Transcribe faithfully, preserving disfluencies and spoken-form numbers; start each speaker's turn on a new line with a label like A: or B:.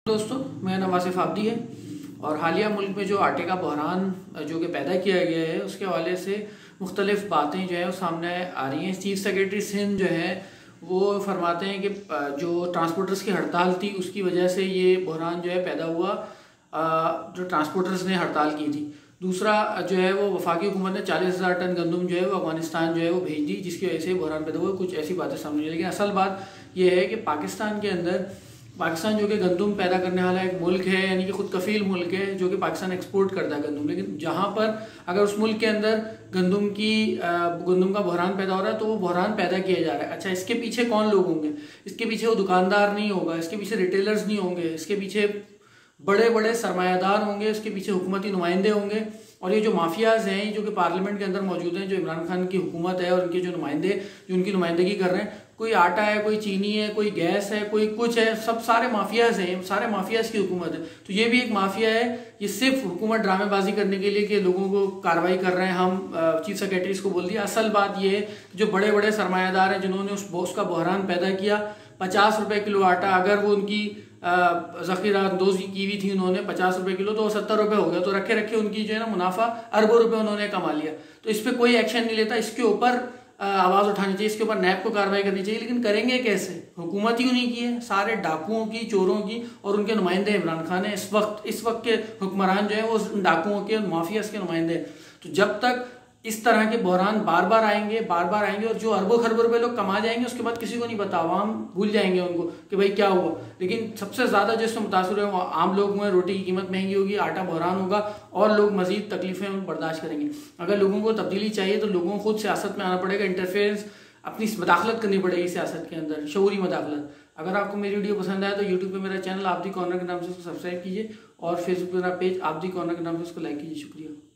A: दोस्तों, मेरा नाम वासिफ आब्दी है और हालिया मुल्क में जो आटे का बहरान जो कि पैदा किया गया है उसके हवाले से मुख्तलिफ बातें जो है वो सामने आ रही हैं। चीफ सेक्रेटरी सिंध जो है वो फरमाते हैं कि जो ट्रांसपोर्टर्स की हड़ताल थी उसकी वजह से ये बहरान जो है पैदा हुआ, जो ट्रांसपोर्टर्स ने हड़ताल की थी। दूसरा जो है वो वफाकी हुकूमत ने चालीस हज़ार टन गंदम जो है वो अफगानिस्तान जो है वो भेज दी, जिसकी वजह से बहरान पैदा हुआ। कुछ ऐसी बातें सामने आई, लेकिन असल बात यह है कि पाकिस्तान के अंदर पाकिस्तान जो कि गंदम पैदा करने वाला एक मुल्क है, यानी कि खुद कफील मुल्क है, जो कि पाकिस्तान एक्सपोर्ट करता है गंदम। लेकिन जहाँ पर अगर उस मुल्क के अंदर गंदम की गंदम का बहरान पैदा हो रहा है तो वो बहरान पैदा किया जा रहा है। अच्छा, इसके पीछे कौन लोग होंगे? इसके पीछे वो दुकानदार नहीं होगा, इसके पीछे रिटेलर्स नहीं होंगे, इसके पीछे बड़े बड़े सरमायादार होंगे, इसके पीछे हुकूमती नुमाइंदे होंगे। और ये जो माफियाज हैं जो कि पार्लियामेंट के अंदर मौजूद हैं, जो इमरान खान की हुकूमत है और उनके जो नुमाइंदे जो उनकी नुमाइंदगी कर रहे हैं, कोई आटा है, कोई चीनी है, कोई गैस है, कोई कुछ है, सब सारे माफियाज हैं, सारे माफियाज की हुकूमत है। तो ये भी एक माफिया है। ये सिर्फ हुकूमत ड्रामेबाजी करने के लिए कि लोगों को कार्रवाई कर रहे हैं, हम चीफ सेक्रेटरीज को बोल दिया। असल बात ये है जो बड़े बड़े सरमायादार हैं जिन्होंने उस उसका बहरान पैदा किया, पचास रुपए किलो आटा अगर वो उनकी ज़ख़ीरा अंदोज़ी की हुई थी उन्होंने पचास रुपए किलो, तो सत्तर रुपए हो गया, तो रखे रखे उनकी जो है ना मुनाफा अरबों रुपए उन्होंने कमा लिया। तो इस पर कोई एक्शन नहीं लेता, इसके ऊपर आवाज़ उठानी चाहिए, इसके ऊपर नैब को कार्रवाई करनी चाहिए। लेकिन करेंगे कैसे? हुकूमत ही उन्हीं की है, सारे डाकुओं की, चोरों की, और उनके नुमाइंदे इमरान खान है। इस वक्त इस वक्त के हुक्मरान जो है वो डाकुओं के, माफियाज के नुमाइंदे हैं। तो जब तक इस तरह के बहरान बार बार आएंगे बार बार आएंगे और जो अरबों खरबों रुपए लोग कमा जाएंगे उसके बाद किसी को नहीं पता, आवाम भूल जाएंगे उनको कि भाई क्या हुआ। लेकिन सबसे ज़्यादा जिससे मुतासर हुए वो आम लोग हुए। रोटी की कीमत महंगी होगी, आटा बहरान होगा और लोग मजीद तकलीफें बर्दाश्त करेंगे। अगर लोगों को तब्दीली चाहिए तो लोगों को खुद सियासत में आना पड़ेगा, इंटरफेरेंस, अपनी मदाखलत करनी पड़ेगी सियासत के अंदर, शऊरी मदाखलत। अगर आपको मेरी वीडियो पसंद आए तो यूट्यूब पे मेरा चैनल आब्दी कॉर्नर के नाम से उसको सब्सक्राइब कीजिए और फेसबुक पे मेरा पेज आब्दी कॉर्नर के नाम से उसको लाइक कीजिए। शुक्रिया।